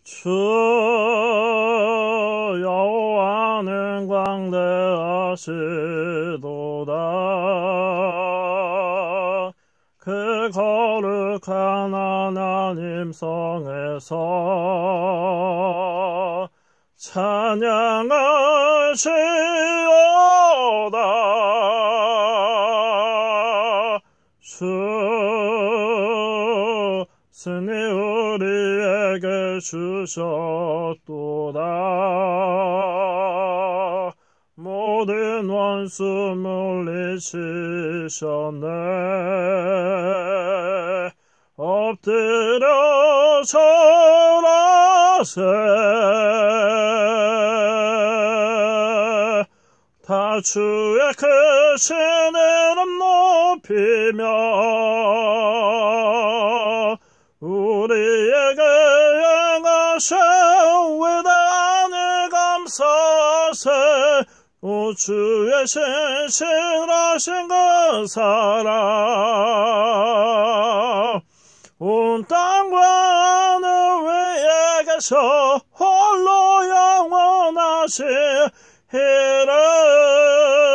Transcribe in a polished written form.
주 여호와는 광대하시도다. 그 거룩한 하나님 성에서 찬양하시오다. 주 승리 우리에게 주셨도다. 모든 원수 물리치셨네. 엎드려 절하세. 다 주의 크신 이름 높이며 우리에게 행하신 위대한 일 감사하세. 오 주의 신실하신 그 사랑 온 땅과 하늘 위에 계셔 홀로 영원하신 이름